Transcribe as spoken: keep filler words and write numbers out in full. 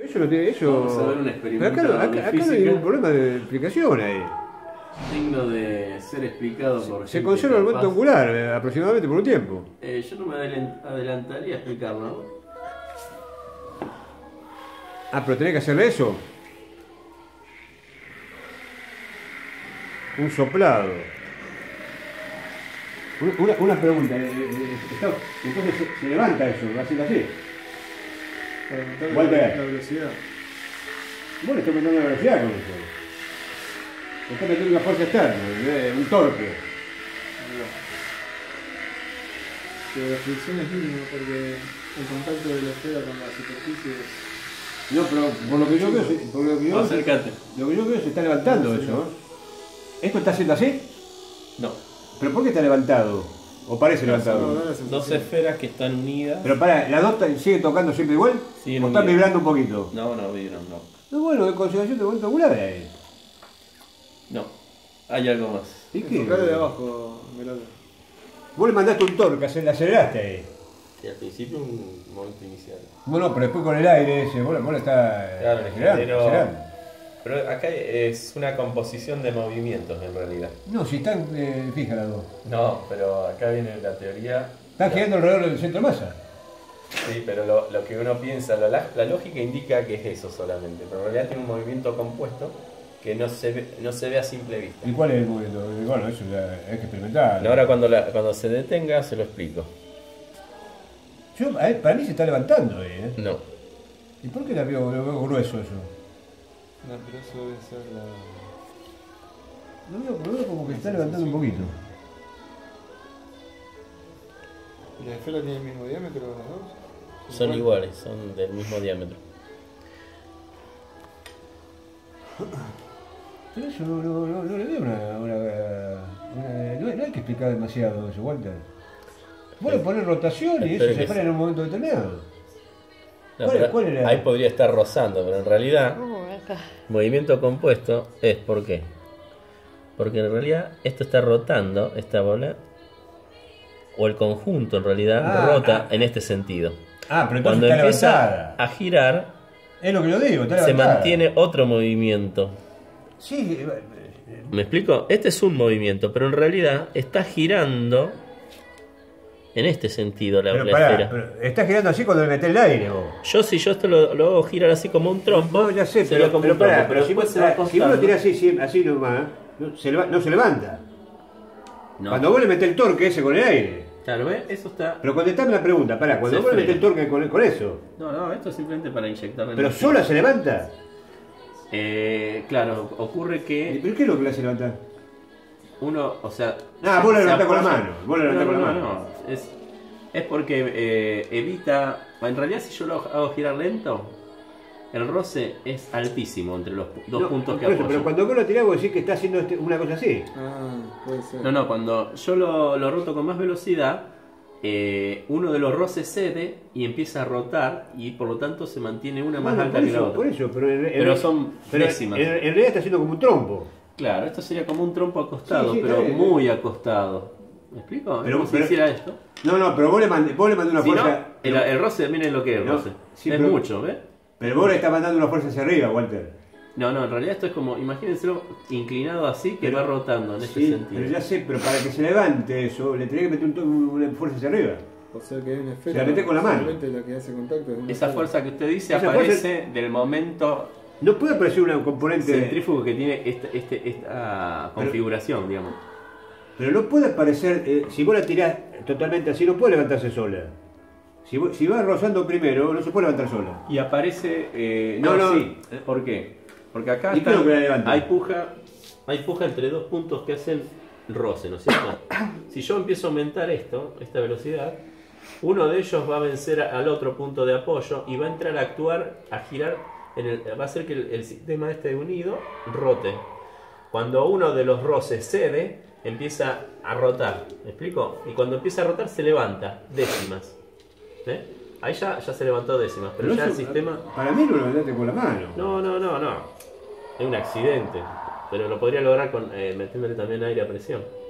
Eso no tiene eso. Vamos a ver un Pero experimento acá, no- acá, de acá no hay física ningún problema de explicación ahí. digno de ser explicado por Se gente conserva el momento capaz. angular eh, aproximadamente por un tiempo. Eh, yo no me adelen- adelantaría a explicarlo. Ah, pero tenés que hacerle eso. Un soplado. Una, una, una pregunta. eh, eh, está- entonces se, se levanta eso, va a ser así. Para aumentar Walter. la, la velocidad. Bueno, está aumentando la velocidad con eso. Está metiendo una fuerza externa, eh, un torque. Pero la fricción es mínima porque el contacto de la esfera con la superficie es... No, pero por lo que yo veo, se- por lo que yo, Acércate. lo que yo veo se está levantando Sí. eso. ¿no? ¿Esto está haciendo así? No. ¿Pero por qué está levantado? ¿O parece No, levantado? no, no, no, Dos esferas que están unidas. Pero para, ¿la dos ta- sigue tocando siempre igual? Siguen ¿O están unidas. vibrando un poquito? No, no, vibran, no. No, bueno, de consideración de momento angular ahí. No. Hay algo más. ¿Y qué? Enfocá de abajo, Melata. Vos le mandaste un torque, le aceleraste ahí. Y al principio un momento inicial. Bueno, pero después con el aire ese, vos, vos le estás eh, Claro, el acelerando, ingeniero- acelerando. Pero acá es una composición de movimientos en realidad. No, si están eh, fijas las dos. No, pero acá viene la teoría. Están girando alrededor del centro de masa. Sí, pero lo, lo que uno piensa, la, la- la lógica indica que es eso solamente, pero en realidad tiene un movimiento compuesto que no se ve, no se ve a simple vista. ¿Y cuál es el movimiento? Bueno, eso ya hay que experimentar. Ahora cuando, la- cuando se detenga se lo explico. Yo, a ver, para mí se está levantando ahí, ¿eh? No. ¿Y por qué la veo, lo veo grueso eso? No, pero eso debe ser la... Lo veo, lo veo como que se está levantando un poquito. ¿Y la esfera tiene el mismo diámetro las dos? Son iguales, son del mismo diámetro. Pero eso no, no, no, no le veo una, una, una- no, hay, no hay que explicar demasiado eso, Walter. Vos le ponés rotación y eso Espero se que para en un momento determinado. No, ¿Cuál- pero cuál era? ahí podría estar rozando, pero en realidad Uh, acá. movimiento compuesto es ¿por qué? Porque en realidad esto está rotando, esta bola, o el conjunto en realidad Ah, rota ah. en este sentido. Ah, pero entonces Cuando está empieza levantada. a girar, Es lo que yo digo, está se levantada. mantiene otro movimiento. Sí, eh, eh, ¿Me explico? Este es un movimiento, pero en realidad está girando en este sentido la, pero la pará, esfera. pero está girando así cuando le metés el aire vos. Yo si yo esto lo, lo hago girar así como un trompo, No, ya sé, sería pero, como pero un trompo, pará, pero pero si después vos, se va ah, si vos lo acostando. tirás así, sí, así nomás, no se, leva- no se levanta. No. Cuando vos le metés el torque ese con el aire. Claro, ¿ves? Eso está. Pero contestame la pregunta, pará, cuando Se vos le metés el frena. torque con, con eso, No, no, esto es simplemente para inyectarle. pero energía. sola se levanta. Eh, claro, ocurre que ¿Pero qué es lo que le hace levantar? uno, o sea. Ah, se- vos lo se levantás con la apoya- mano, vos lo levantás no, con la no, mano. no, es, es porque eh, evita. En realidad, si yo lo hago girar lento, el roce es altísimo entre los pu- dos No, puntos que por eso, apoyo. pero cuando vos lo tirás vos decís que está haciendo este- una cosa así. Ah, puede ser. No, no, cuando yo lo, lo roto con más velocidad, eh, uno de los roces cede y empieza a rotar y por lo tanto se mantiene una más Bueno, alta por que la eso, otra. por eso, pero, en, en- Pero son pero décimas. En, en realidad está haciendo como un trompo. Claro, esto sería como un trompo acostado, Sí, sí, pero está bien. muy acostado. ¿Me explico? Es Pero- como si pero- hiciera esto. No, no, pero vos le mandé, vos le mandé una Si no, fuerza. el, el roce, miren lo que es el No, roce. sí, es pero- mucho, ¿ves? Pero vos le estás mandando una fuerza hacia arriba, Walter. No, no, en realidad esto es como, imagínenselo inclinado así que Pero- va rotando en este Sí, sentido. pero ya sé, pero para que se levante eso, le tenés que meter un to- una fuerza hacia arriba. O sea que hay una esfera. Se la mete con la mano. solamente la que hace contacto es una Esa esfera. fuerza que usted dice Esa aparece del momento No puede aparecer una componente. centrífugo que tiene esta, este- esta configuración, digamos. Pero no puede aparecer. eh, si vos la tirás totalmente así, no puede levantarse sola. Si, vos- si va rozando primero, no se puede levantar sola. Y aparece. eh, No, no, no. sí. ¿Por qué? Porque acá ¿Y qué es lo están- que la levanta? hay puja, hay puja entre dos puntos que hacen roce, ¿no es cierto? Si yo empiezo a aumentar esto, esta velocidad, uno de ellos va a vencer al otro punto de apoyo y va a entrar a actuar, a girar, en el, va a hacer que el, el sistema este unido rote. Cuando uno de los roces cede, empieza a rotar, ¿me explico? Y cuando empieza a rotar se levanta décimas. ¿Eh? Ahí ya, ya se levantó décimas, pero ya el eso- sistema... Para mí lo levantaste con la mano. No, no, no, no. Es un accidente. Pero lo podría lograr con, eh, metiéndole también aire a presión.